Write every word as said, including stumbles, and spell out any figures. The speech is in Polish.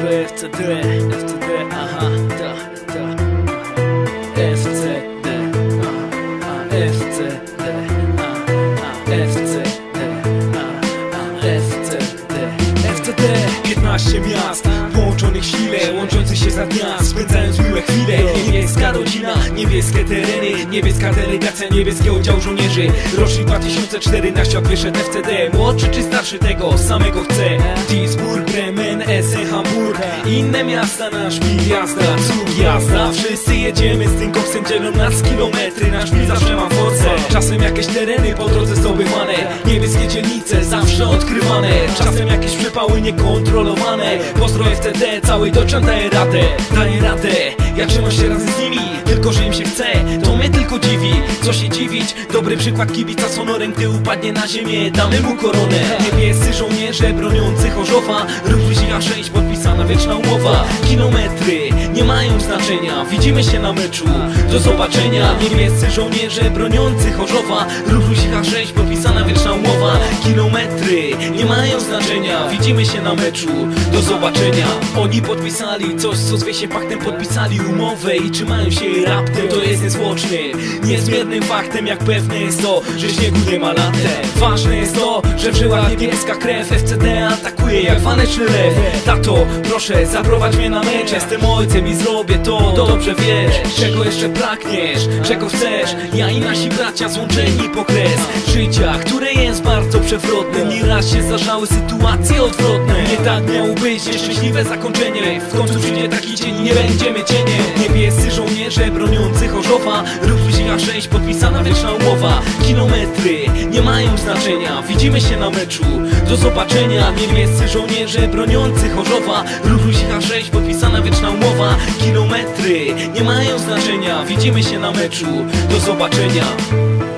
B, F C D, F C D, aha, da, da, F C D, aha, F C D, aha, F C D, aha, F C D, F C D. Piętnaście miast połączonych w sile, łączących się za dnia, spędzając miłe chwile. Niebieska rodzina, niebieskie tereny, niebieska delegacja, niebieski oddział żołnierzy. Rocznik dwa tysiące cztery, na świat wyszedł F C D. Młodszy czy starszy, tego samego chce. Duisburg, Bremen, Essen, Hamburg, inne miasta, nasz szpil jazda, cud jazda. Wszyscy jedziemy z tym koksem, dzielą nas kilometry, nasz szpil zawsze ma force. Czasem jakieś tereny po drodze zdobywane, niebieskie dzielnice zawsze odkrywane. Czasem jakieś przepały niekontrolowane. Pozdro F C D, całej Deutschland daje radę, daje radę. Ja trzymam się razem z nimi, tylko że im się chce, to mnie tylko dziwi. Co się dziwić, dobry przykład kibica z honorem, gdy upadnie na ziemię, damy mu koronę. Niebiescy żołnierze broniący Chorzowa, ruch A sześć, podpisana wieczna umowa. Kilometry nie mają znaczenia, widzimy się na meczu, do zobaczenia. Niebiescy żołnierze broniący Chorzowa, ruch A sześć, podpisana wieczna umowa. Kilometry nie mają znaczenia, widzimy się na meczu, do zobaczenia. Oni podpisali coś, co zwie się faktem, podpisali umowę i trzymają się jej raptem. To jest niezwłoczny, niezmiernym faktem, jak pewne jest to, że śniegu nie ma latem. Ważne jest to, że w żyłach niebieska krew, F C D atakuje jak waleczny lew. Tato, proszę, zaprowadź mnie na mecz, jestem ojcem i zrobię to, dobrze wiesz. Czego jeszcze pragniesz, czego chcesz, ja i nasi bracia złączeni po kres życia, które jest bardzo przewrotne. Nieraz się zdarzały sytuacje odwrotne. Nie tak miało być nieszczęśliwe zakończenie. W końcu przyjdzie taki dzień i nie będziemy cienie. Niebiescy żołnierze broniący Chorzowa, ruch A sześć, podpisana wieczna umowa. Kilometry nie mają znaczenia, widzimy się na meczu, do zobaczenia. Niebiescy żołnierze broniący Chorzowa, ruch A sześć, podpisana wieczna umowa. Kilometry nie mają znaczenia, widzimy się na meczu, do zobaczenia.